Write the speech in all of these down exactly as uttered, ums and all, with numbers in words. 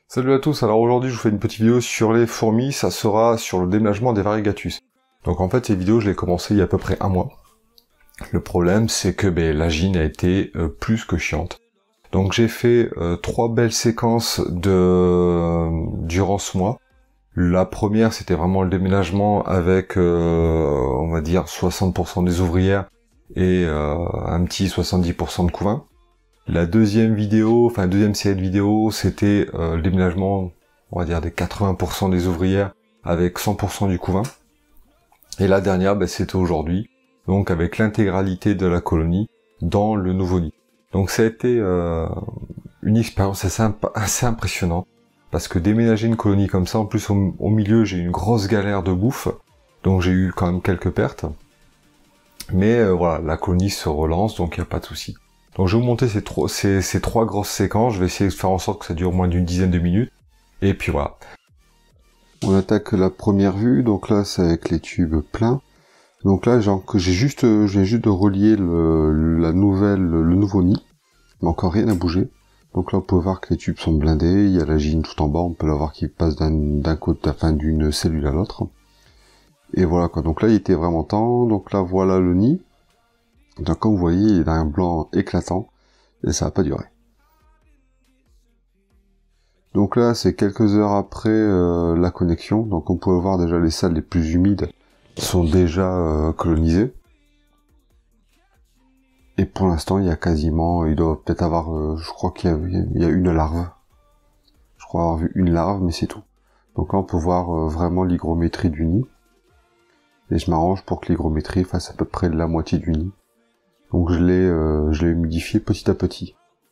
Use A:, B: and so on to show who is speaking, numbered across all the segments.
A: Salut à tous, alors aujourd'hui je vous fais une petite vidéo sur les fourmis, ça sera sur le déménagement des variegatus. Donc en fait ces vidéos je l'ai commencé il y a à peu près un mois. Le problème c'est que ben, la gine a été euh, plus que chiante. Donc j'ai fait euh, trois belles séquences de euh, durant ce mois. La première c'était vraiment le déménagement avec euh, on va dire soixante pour cent des ouvrières et euh, un petit soixante-dix pour cent de couvain. La deuxième vidéo, enfin la deuxième série de vidéos, c'était euh, le déménagement, on va dire des quatre-vingts pour cent des ouvrières avec cent pour cent du couvain. Et la dernière, ben, c'était aujourd'hui, donc avec l'intégralité de la colonie dans le nouveau nid. Donc ça a été euh, une expérience assez, imp assez impressionnante, parce que déménager une colonie comme ça, en plus au, au milieu j'ai eu une grosse galère de bouffe, donc j'ai eu quand même quelques pertes. Mais euh, voilà, la colonie se relance, donc il n'y a pas de souci. Donc je vais vous monter ces, trois, ces, ces trois grosses séquences, je vais essayer de faire en sorte que ça dure moins d'une dizaine de minutes, et puis voilà.
B: On attaque la première vue, donc là c'est avec les tubes pleins. Donc là j'ai juste, j'ai juste de relier le, la nouvelle, le nouveau nid, mais encore rien à bouger. Donc là on peut voir que les tubes sont blindés, il y a la gine tout en bas, on peut la voir qui passe d'un côté, enfin d'une cellule à l'autre. Et voilà quoi, donc là il était vraiment temps, donc là voilà le nid. Donc comme vous voyez, il a un blanc éclatant, et ça va pas durer. Donc là, c'est quelques heures après euh, la connexion, donc on peut voir déjà les salles les plus humides sont déjà euh, colonisées. Et pour l'instant, il y a quasiment, il doit peut-être avoir, euh, je crois qu'il y, y a une larve. Je crois avoir vu une larve, mais c'est tout. Donc là, on peut voir euh, vraiment l'hygrométrie du nid. Et je m'arrange pour que l'hygrométrie fasse à peu près la moitié du nid. Donc je l'ai euh, je l'ai humidifié petit à petit.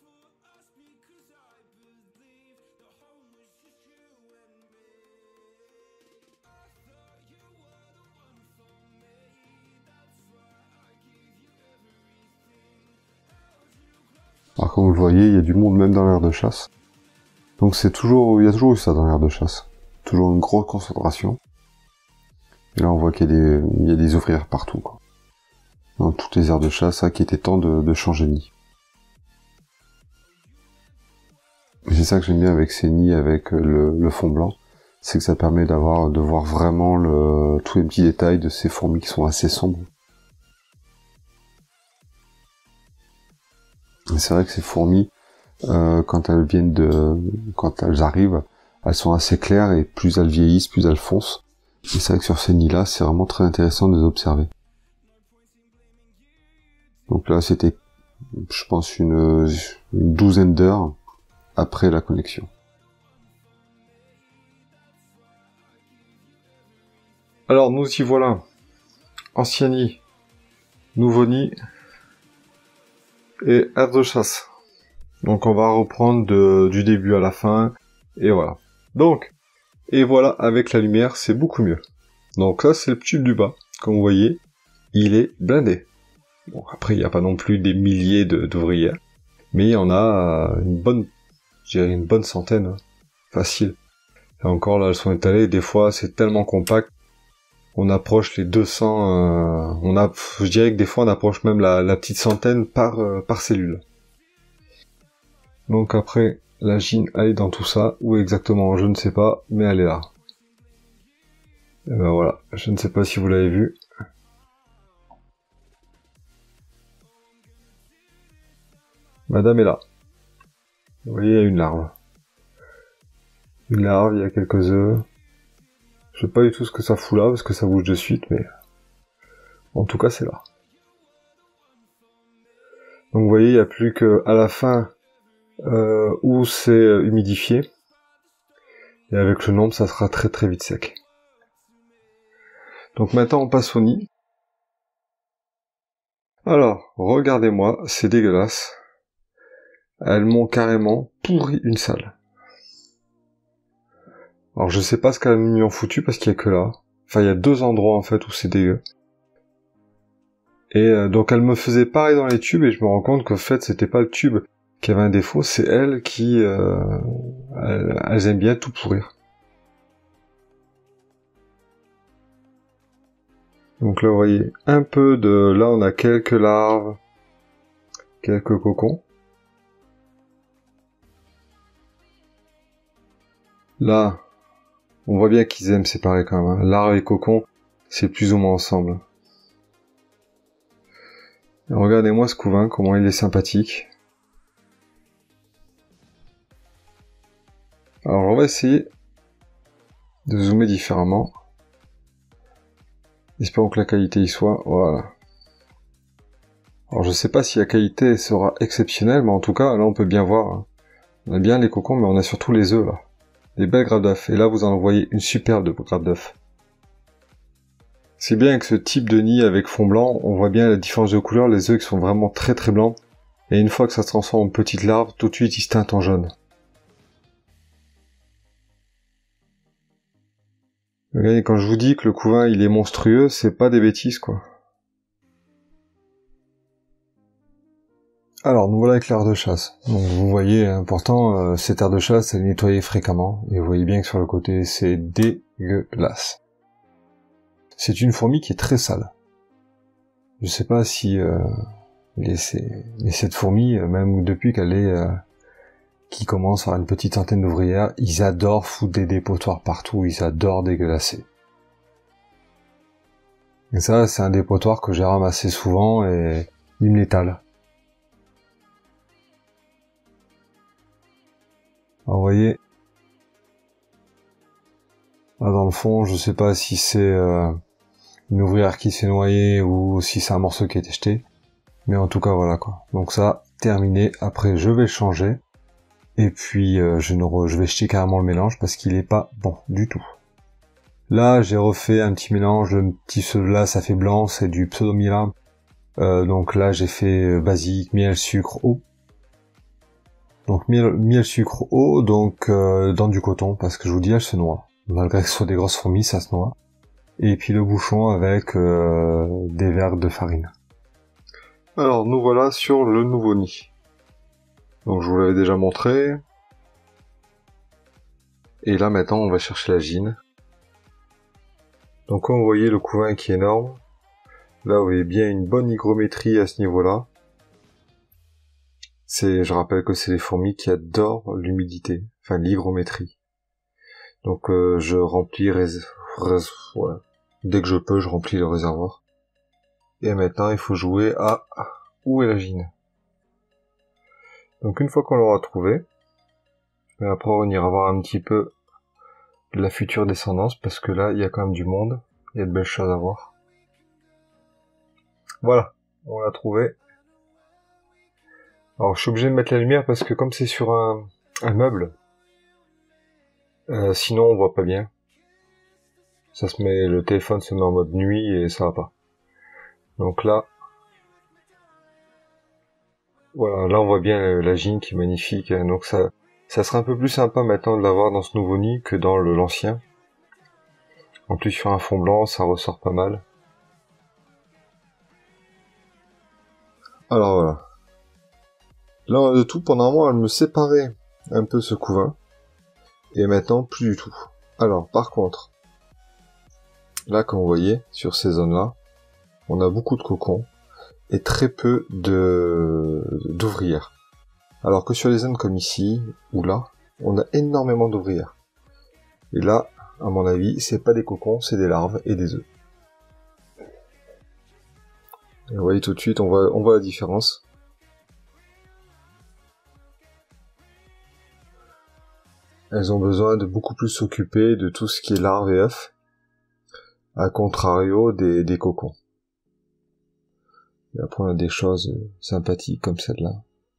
B: Alors comme vous le voyez, il y a du monde même dans l'aire de chasse. Donc c'est toujours, il y a toujours eu ça dans l'aire de chasse. Toujours une grosse concentration. Et là on voit qu'il y a des, il y a des ouvrières partout, quoi. Dans toutes les aires de chasse, ça qui était temps de, de changer de nid. C'est ça que j'aime bien avec ces nids, avec le, le fond blanc, c'est que ça permet d'avoir, de voir vraiment le, tous les petits détails de ces fourmis qui sont assez sombres. Et c'est vrai que ces fourmis, euh, quand elles viennent de, quand elles arrivent, elles sont assez claires et plus elles vieillissent, plus elles foncent. Et c'est vrai que sur ces nids-là, c'est vraiment très intéressant de les observer. Donc là, c'était, je pense, une, une douzaine d'heures après la connexion.
A: Alors nous y voilà. Ancien nid, nouveau nid et aire de chasse. Donc on va reprendre de, du début à la fin, et voilà. Donc, et voilà, avec la lumière, c'est beaucoup mieux. Donc là, c'est le tube du bas. Comme vous voyez, il est blindé. Bon, après, il n'y a pas non plus des milliers d'ouvrières, mais il y en a une bonne, je dirais une bonne centaine, hein, facile. Et encore là, elles sont étalées, des fois, c'est tellement compact, on approche les deux cents, euh, on a, je dirais que des fois, on approche même la, la petite centaine par, euh, par cellule. Donc après, la gine, elle est dans tout ça. Où exactement, je ne sais pas, mais elle est là. Et ben voilà, je ne sais pas si vous l'avez vu. Madame est là. Vous voyez, il y a une larve. Une larve, il y a quelques œufs. Je sais pas du tout ce que ça fout là, parce que ça bouge de suite, mais... En tout cas, c'est là. Donc vous voyez, il n'y a plus qu'à la fin... Euh, où c'est humidifié, et avec le nombre ça sera très très vite sec. Donc maintenant on passe au nid. Alors regardez-moi, c'est dégueulasse, elles m'ont carrément pourri une salle. Alors je sais pas ce qu'elles m'y ont foutu parce qu'il y a que là, enfin il y a deux endroits en fait où c'est dégueu. Et euh, donc elles me faisaient pareil dans les tubes et je me rends compte qu'en fait c'était pas le tube qui avait un défaut, c'est elles qui euh, elles, elles aiment bien tout pourrir. Donc là vous voyez un peu de, là on a quelques larves, quelques cocons. Là, on voit bien qu'ils aiment séparer quand même. Hein. Larve et cocon, c'est plus ou moins ensemble. Et regardez-moi ce couvain, comment il est sympathique. Alors on va essayer de zoomer différemment. Espérons que la qualité y soit. Voilà. Alors je sais pas si la qualité sera exceptionnelle, mais en tout cas, là on peut bien voir. Hein. On a bien les cocons, mais on a surtout les œufs là. Des belles grappes d'œufs. Et là vous en voyez une superbe grappe d'œufs. C'est bien que ce type de nid avec fond blanc, on voit bien la différence de couleur, les œufs qui sont vraiment très très blancs. Et une fois que ça se transforme en petite larve, tout de suite ils se teintent en jaune. Regardez, quand je vous dis que le couvain il est monstrueux, c'est pas des bêtises quoi. Alors, nous voilà avec l'aire de chasse. Donc vous voyez, important, euh, cette aire de chasse, elle est nettoyée fréquemment. Et vous voyez bien que sur le côté, c'est dégueulasse. C'est une fourmi qui est très sale. Je sais pas si euh, les, ces, les, cette fourmi, euh, même depuis qu'elle est... Euh, qui commence à avoir une petite antenne d'ouvrières, ils adorent foutre des dépotoirs partout, ils adorent dégueulasser. Et ça, c'est un dépotoir que j'ai ramassé souvent et il me l'étale. Alors, vous voyez, là dans le fond, je sais pas si c'est euh, une ouvrière qui s'est noyée ou si c'est un morceau qui a été jeté, mais en tout cas voilà quoi. Donc ça, terminé. Après, je vais le changer et puis euh, je, ne re... je vais jeter carrément le mélange parce qu'il est pas bon du tout. Là, j'ai refait un petit mélange, le petit ceux là, ça fait blanc, c'est du pseudomyra. Euh, donc là, j'ai fait basique, miel, sucre, eau. Donc miel, miel sucre, eau, donc euh, dans du coton, parce que je vous dis, elle se noie. Malgré que ce soit des grosses fourmis, ça se noie. Et puis le bouchon avec euh, des verres de farine. Alors, nous voilà sur le nouveau nid. Donc je vous l'avais déjà montré. Et là, maintenant, on va chercher la gine. Donc comme vous voyez, le couvain qui est énorme. Là, vous voyez bien une bonne hygrométrie à ce niveau-là. C'est, je rappelle que c'est les fourmis qui adorent l'humidité, enfin l'hygrométrie. Donc euh, je remplis, rés... Rés... Ouais. Dès que je peux, je remplis le réservoir. Et maintenant, il faut jouer à où est la gine. Donc une fois qu'on l'aura trouvé, et après on ira voir un petit peu la future descendance, parce que là, il y a quand même du monde, il y a de belles choses à voir. Voilà, on l'a trouvé. Alors je suis obligé de mettre la lumière parce que comme c'est sur un, un meuble, euh, sinon on voit pas bien. Ça se met, le téléphone se met en mode nuit et ça va pas. Donc là, voilà, là on voit bien la gine qui est magnifique. Donc ça, ça serait un peu plus sympa maintenant de l'avoir dans ce nouveau nid que dans le l'ancien. En plus sur un fond blanc, ça ressort pas mal. Alors voilà. Là de tout, pendant un mois, elle me séparait un peu ce couvain. Et maintenant, plus du tout. Alors par contre, là comme vous voyez, sur ces zones-là, on a beaucoup de cocons et très peu de d'ouvrières. Alors que sur les zones comme ici, ou là, on a énormément d'ouvrières. Et là, à mon avis, c'est pas des cocons, c'est des larves et des œufs. Et vous voyez tout de suite, on voit, on voit la différence. Elles ont besoin de beaucoup plus s'occuper de tout ce qui est larves et œufs, à contrario des, des cocons. Et après on a des choses sympathiques comme celle-là.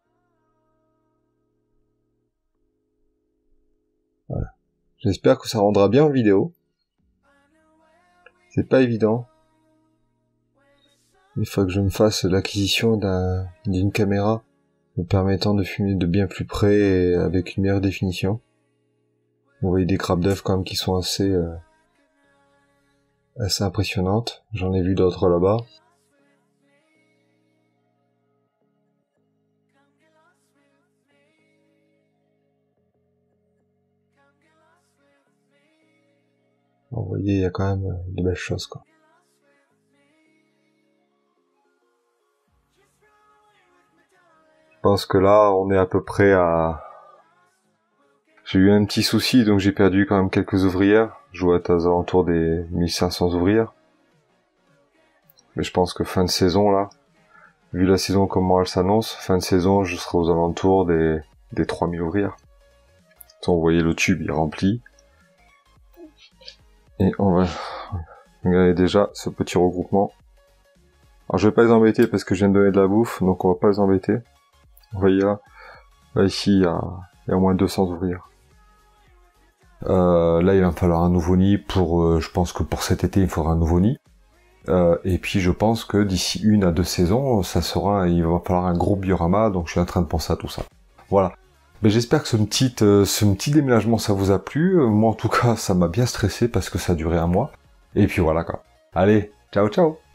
A: Voilà. J'espère que ça rendra bien en vidéo. C'est pas évident. Il faut que je me fasse l'acquisition d'un, d'une caméra me permettant de filmer de bien plus près et avec une meilleure définition. Vous voyez des grappes d'œufs quand même qui sont assez euh, assez impressionnantes. J'en ai vu d'autres là-bas. Vous voyez, il y a quand même de belles choses, quoi. Je pense que là, on est à peu près à... J'ai eu un petit souci, donc j'ai perdu quand même quelques ouvrières. Je dois être aux alentours des mille cinq cents ouvrières. Mais je pense que fin de saison, là, vu la saison comment elle s'annonce, fin de saison, je serai aux alentours des, des trois mille ouvrières. Donc, vous voyez, le tube, il remplit. Et on va regarder déjà ce petit regroupement. Alors, je vais pas les embêter parce que je viens de donner de la bouffe, donc on va pas les embêter. Vous voyez là, là ici, il y a, il y a au moins deux cents ouvrières. Euh, là, il va me falloir un nouveau nid pour, euh, je pense que pour cet été, il faudra un nouveau nid. Euh, et puis, je pense que d'ici une à deux saisons, ça sera, il va falloir un gros biorama, donc je suis en train de penser à tout ça. Voilà. Mais j'espère que ce petit, euh, ce petit déménagement, ça vous a plu. Moi, en tout cas, ça m'a bien stressé parce que ça a duré un mois. Et puis voilà, quoi. Allez, ciao, ciao!